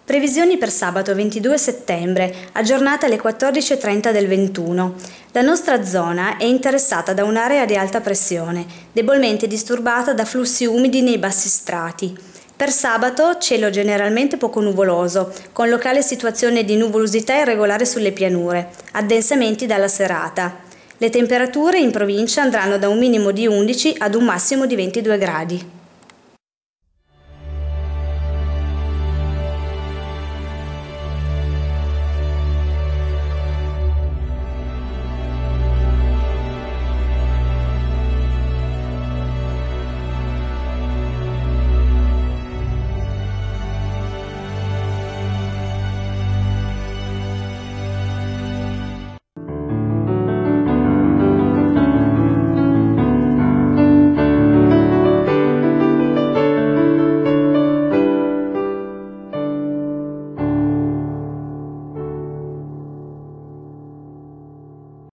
Previsioni per sabato 22 settembre, aggiornate alle 14:30 del 21. La nostra zona è interessata da un'area di alta pressione, debolmente disturbata da flussi umidi nei bassi strati. Per sabato cielo generalmente poco nuvoloso, con locale situazione di nuvolosità irregolare sulle pianure, addensamenti dalla serata. Le temperature in provincia andranno da un minimo di 11 ad un massimo di 22 gradi.